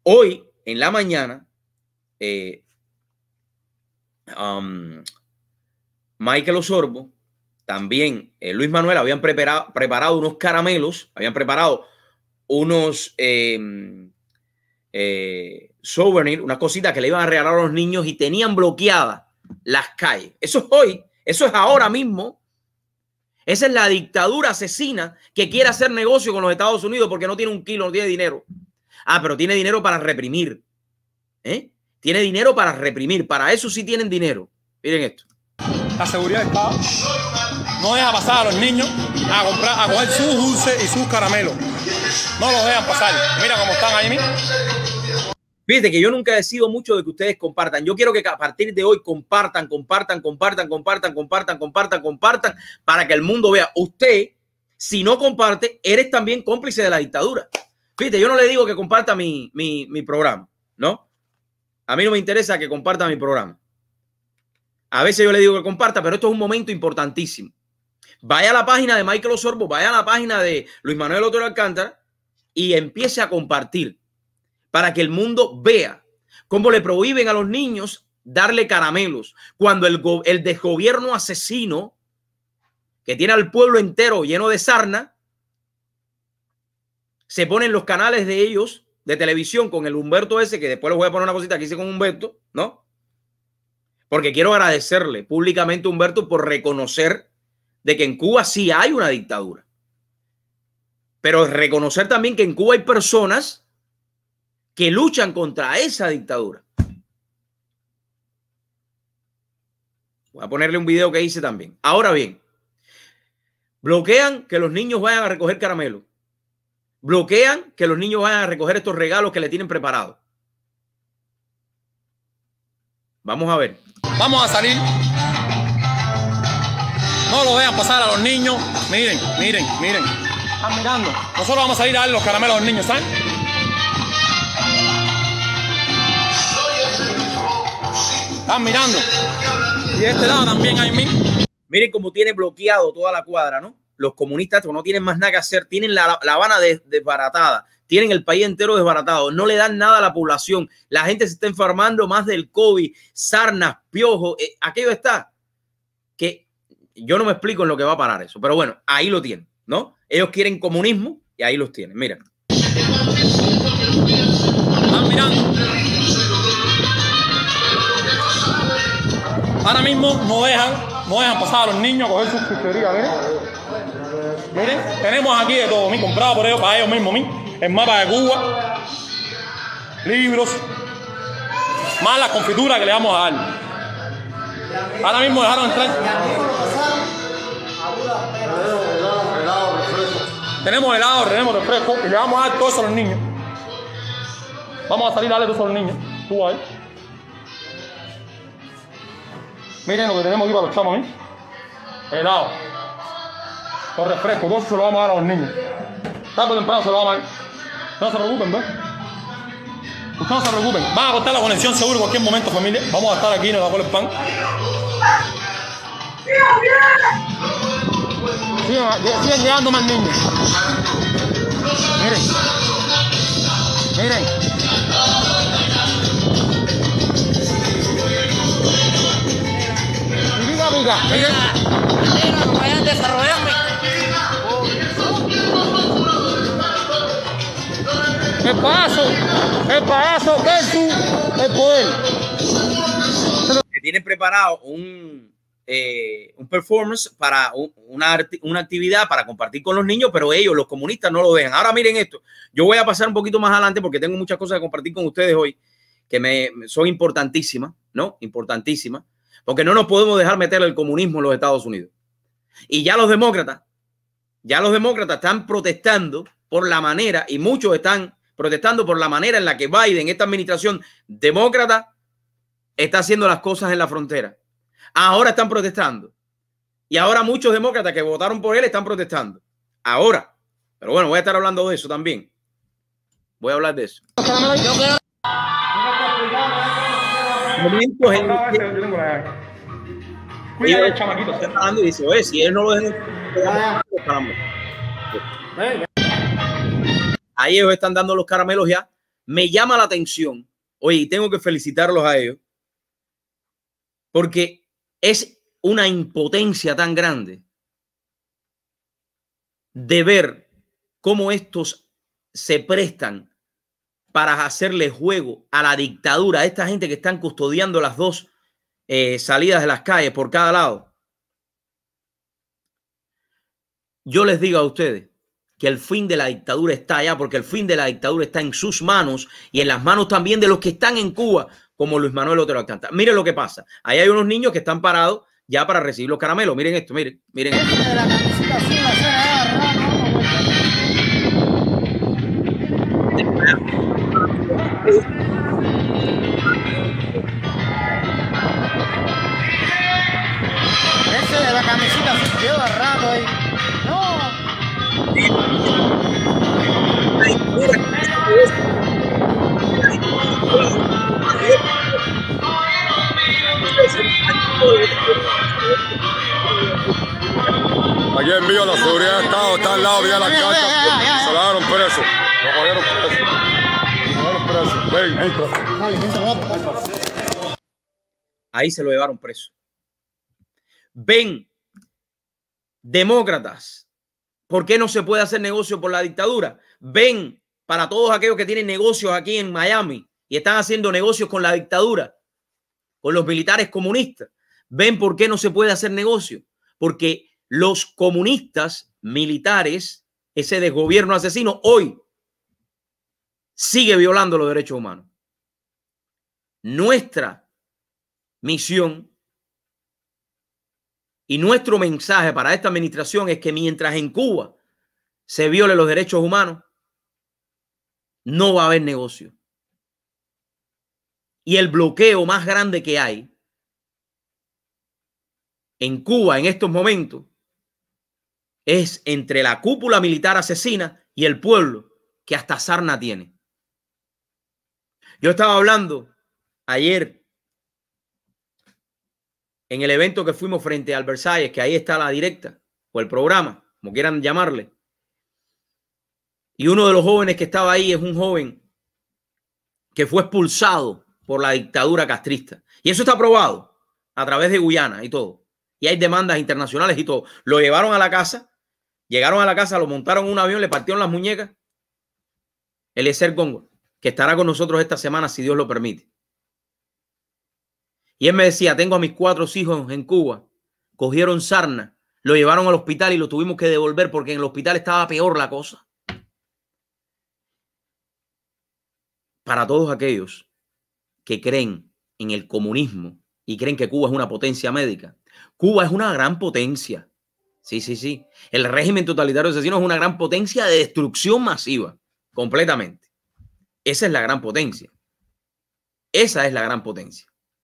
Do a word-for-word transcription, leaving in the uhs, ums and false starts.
Hoy, en la mañana, eh, um, Michael Osorbo, también eh, Luis Manuel habían preparado, preparado unos caramelos, habían preparado unos eh, eh, souvenirs, unas cositas que le iban a regalar a los niños y tenían bloqueadas las calles. Eso es hoy, eso es ahora mismo. Esa es la dictadura asesina que quiere hacer negocio con los Estados Unidos porque no tiene un kilo, no tiene dinero. Ah, pero tiene dinero para reprimir. ¿Eh? Tiene dinero para reprimir. Para eso sí tienen dinero. Miren esto. La seguridad del Estado no deja pasar a los niños a comprar, a coger sus dulces y sus caramelos. No los dejan pasar. Mira cómo están ahí mismo. Fíjate que yo nunca he sido mucho de que ustedes compartan. Yo quiero que a partir de hoy compartan, compartan, compartan, compartan, compartan, compartan, compartan, para que el mundo vea. Usted, si no comparte, eres también cómplice de la dictadura. Fíjate, yo no le digo que comparta mi, mi, mi programa, ¿no? A mí no me interesa que comparta mi programa. A veces yo le digo que comparta, pero esto es un momento importantísimo. Vaya a la página de Michael Osorbo, vaya a la página de Luis Manuel Otero Alcántara y empiece a compartir para que el mundo vea cómo le prohíben a los niños darle caramelos cuando el, el desgobierno asesino que tiene al pueblo entero lleno de sarna se pone en los canales de ellos de televisión con el Humberto ese, que después les voy a poner una cosita que hice con Humberto, ¿no? Porque quiero agradecerle públicamente a Humberto por reconocer de que en Cuba sí hay una dictadura. Pero reconocer también que en Cuba hay personas que luchan contra esa dictadura. Voy a ponerle un video que hice también. Ahora bien, bloquean que los niños vayan a recoger caramelo. Bloquean que los niños vayan a recoger estos regalos que le tienen preparados. Vamos a ver. Vamos a salir. No lo dejan pasar a los niños. Miren, miren, miren. Están mirando. Nosotros vamos a salir a darle los caramelos a los niños, ¿saben? Están mirando. Y de este lado también hay mil. Miren cómo tiene bloqueado toda la cuadra, ¿no? Los comunistas no tienen más nada que hacer. Tienen la, la Habana desbaratada. Tienen el país entero desbaratado. No le dan nada a la población. La gente se está enfermando más del COVID, sarnas, piojos. Eh, aquello está que yo no me explico en lo que va a parar eso. Pero bueno, ahí lo tienen, ¿no? Ellos quieren comunismo y ahí los tienen. Miren. Están mirando. Ahora mismo no dejan, no dejan pasar a los niños a coger sus chucherías. Miren. Miren, tenemos aquí de todo. Mi comprado por ellos, para ellos mismos. Mi. El mapa de Cuba, libros, más las confituras que le vamos a dar. Ahora mismo dejaron entrar. Tenemos helado, tenemos refresco y le vamos a dar todo eso a los niños. Vamos a salir a darle todo eso a los niños. Tú ahí. Miren lo que tenemos aquí para los chamos, ¿eh? Helado, con refresco, todo eso se lo vamos a dar a los niños. Tarde o temprano se lo vamos a dar. No se preocupen, ¿ves? Ustedes no se preocupen. Van a cortar la conexión seguro en cualquier momento, familia. Vamos a estar aquí, nos va a coger el pan. Siguen, siguen llegando más niños. Miren. Miren. Y pica, pica. Miren. No vayan a desarrollarme. El paso, el paso versus el poder. Que tienen preparado un, eh, un performance para un, una, una actividad para compartir con los niños, pero ellos, los comunistas, no lo dejan. Ahora miren esto. Yo voy a pasar un poquito más adelante porque tengo muchas cosas que compartir con ustedes hoy que me son importantísimas, ¿no? Importantísimas, porque no nos podemos dejar meter el comunismo en los Estados Unidos. Y ya los demócratas, ya los demócratas están protestando por la manera, y muchos están protestando por la manera en la que Biden, esta administración demócrata, está haciendo las cosas en la frontera. Ahora están protestando. Y ahora muchos demócratas que votaron por él están protestando. Ahora. Pero bueno, voy a estar hablando de eso también. Voy a hablar de eso. Momentos en los que ellos están hablando y dice, oye, si él no lo dejan, ahí ellos están dando los caramelos ya me llama la atención. Oye, y tengo que felicitarlos a ellos porque es una impotencia tan grande de ver cómo estos se prestan para hacerle juego a la dictadura, a esta gente que están custodiando las dos eh, salidas de las calles por cada lado. Yo les digo a ustedes que el fin de la dictadura está allá, porque el fin de la dictadura está en sus manos y en las manos también de los que están en Cuba, como Luis Manuel Otero Alcántara. Miren lo que pasa. Ahí hay unos niños que están parados ya para recibir los caramelos. Miren esto, miren, miren esto. Ese de la camisita se quedó de rato ahí. No. Aquí en Villa la seguridad de Estado está al lado de la cancha. Se la dieron preso. Lo cogieron preso. Lo cogieron preso. Ven, entra. Ahí se lo llevaron preso. Ven, demócratas, ¿por qué no se puede hacer negocio por la dictadura? Ven, para todos aquellos que tienen negocios aquí en Miami y están haciendo negocios con la dictadura, con los militares comunistas. Ven, ¿por qué no se puede hacer negocio? Porque los comunistas militares, ese desgobierno asesino, hoy sigue violando los derechos humanos. Nuestra misión y nuestro mensaje para esta administración es que mientras en Cuba se violen los derechos humanos, no va a haber negocio. Y el bloqueo más grande que hay en Cuba en estos momentos es entre la cúpula militar asesina y el pueblo, que hasta sarna tiene. Yo estaba hablando ayer en el evento que fuimos frente al Versalles, que ahí está la directa o el programa, como quieran llamarle. Y uno de los jóvenes que estaba ahí es un joven que fue expulsado por la dictadura castrista. Y eso está aprobado a través de Guyana y todo. Y hay demandas internacionales y todo. Lo llevaron a la casa, llegaron a la casa, lo montaron en un avión, le partieron las muñecas. Eliezer Góngora, que estará con nosotros esta semana si Dios lo permite. Y él me decía, tengo a mis cuatro hijos en Cuba, cogieron sarna, lo llevaron al hospital y lo tuvimos que devolver porque en el hospital estaba peor la cosa. Para todos aquellos que creen en el comunismo y creen que Cuba es una potencia médica, Cuba es una gran potencia. Sí, sí, sí. El régimen totalitario asesino es una gran potencia de destrucción masiva, completamente. Esa es la gran potencia. Esa es la gran potencia.